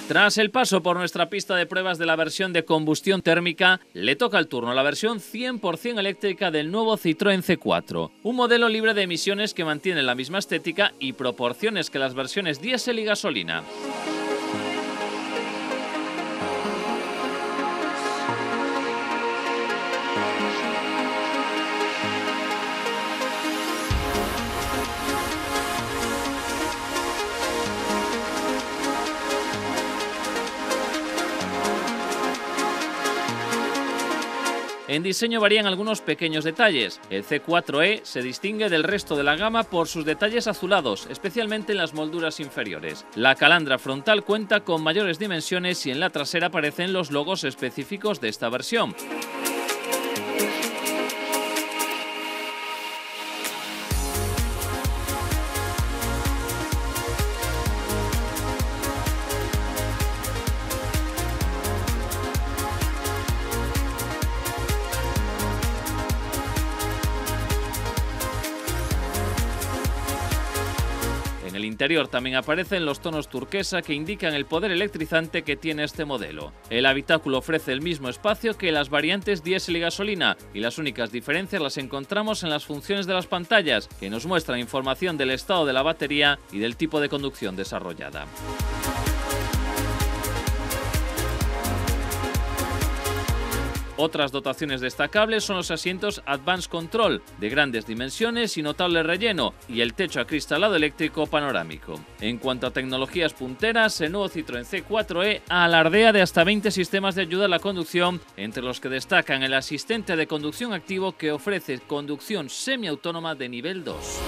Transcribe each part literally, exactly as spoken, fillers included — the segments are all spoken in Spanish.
Tras el paso por nuestra pista de pruebas de la versión de combustión térmica, le toca el turno a la versión cien por cien eléctrica del nuevo Citroën C cuatro, un modelo libre de emisiones que mantiene la misma estética y proporciones que las versiones diésel y gasolina. En diseño varían algunos pequeños detalles. El C cuatro E se distingue del resto de la gama por sus detalles azulados, especialmente en las molduras inferiores. La calandra frontal cuenta con mayores dimensiones y en la trasera aparecen los logos específicos de esta versión. En el interior también aparecen los tonos turquesa que indican el poder electrizante que tiene este modelo. El habitáculo ofrece el mismo espacio que las variantes diésel y gasolina, y las únicas diferencias las encontramos en las funciones de las pantallas, que nos muestran información del estado de la batería y del tipo de conducción desarrollada. Otras dotaciones destacables son los asientos Advanced Control, de grandes dimensiones y notable relleno, y el techo acristalado eléctrico panorámico. En cuanto a tecnologías punteras, el nuevo Citroën C cuatro E alardea de hasta veinte sistemas de ayuda a la conducción, entre los que destacan el asistente de conducción activo que ofrece conducción semiautónoma de nivel dos.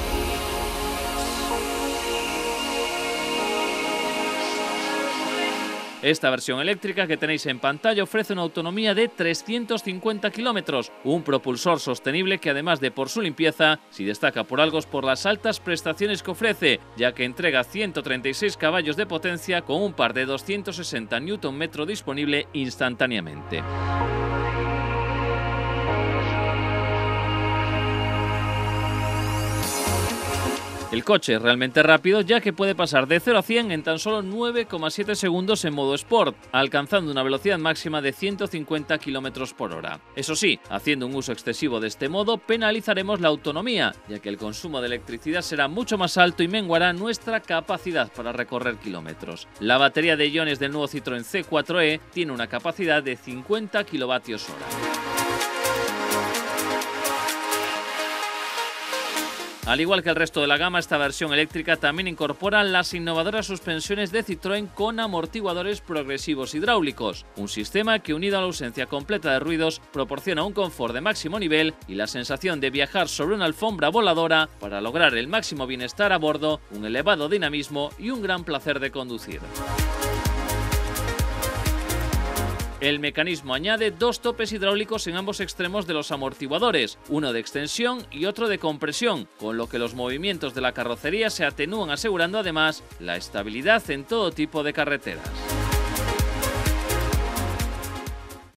Esta versión eléctrica que tenéis en pantalla ofrece una autonomía de trescientos cincuenta kilómetros, un propulsor sostenible que además de por su limpieza, si destaca por algo es por las altas prestaciones que ofrece, ya que entrega ciento treinta y seis caballos de potencia con un par de doscientos sesenta newton metro disponible instantáneamente. El coche es realmente rápido, ya que puede pasar de cero a cien en tan solo nueve coma siete segundos en modo Sport, alcanzando una velocidad máxima de ciento cincuenta kilómetros por hora. Eso sí, haciendo un uso excesivo de este modo, penalizaremos la autonomía, ya que el consumo de electricidad será mucho más alto y menguará nuestra capacidad para recorrer kilómetros. La batería de iones del nuevo Citroën C cuatro E tiene una capacidad de cincuenta kilovatios hora. Al igual que el resto de la gama, esta versión eléctrica también incorpora las innovadoras suspensiones de Citroën con amortiguadores progresivos hidráulicos, un sistema que, unido a la ausencia completa de ruidos, proporciona un confort de máximo nivel y la sensación de viajar sobre una alfombra voladora para lograr el máximo bienestar a bordo, un elevado dinamismo y un gran placer de conducir. El mecanismo añade dos topes hidráulicos en ambos extremos de los amortiguadores, uno de extensión y otro de compresión, con lo que los movimientos de la carrocería se atenúan, asegurando además la estabilidad en todo tipo de carreteras.